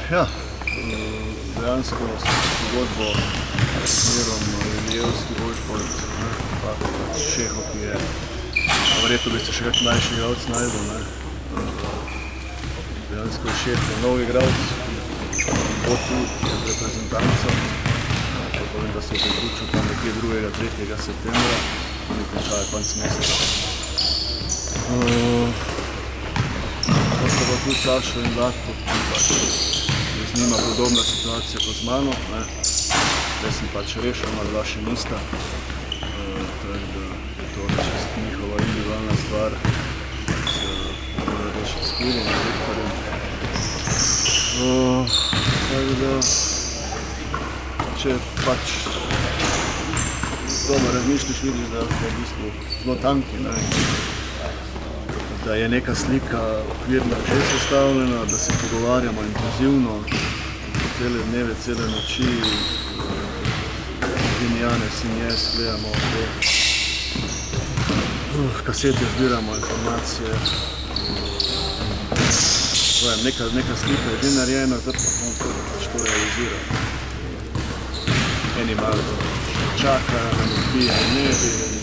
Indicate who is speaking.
Speaker 1: Ja, dejansko s pogodbo s Mirom Ilijevski Vojtvold, Šeho, ki je verjetno bi se še kak mlajši igralec najdel. Dejansko je Šeh nov igralec, bo tu z reprezentanco. Povem, da se je priključil tam nekje 2.–3. septembra, tudi končajo konc meseca. Pa so pa tu Sašo in Vlatko, ki z njima podobna situacija kot z mano. Jaz sem pač rešil, ima dva še nista. To je čisto njihova individualna stvar, ki se mora rešiti s klubom, s direktorjem. Tako da, če pač dobro razmišljaš, vidiš, da smo v bistvu zelo tanki, da je neka slika okvirna že sestavljena, da se pogovarjamo intenzivno, cele dneve, cele noči, Janez in jaz gledamo te kasete, zbiramo informacije. Neka slika je že narejena, zdaj pa bomo pač to realizirati. Eni malo čakajo, da ne odbijajo dnevi.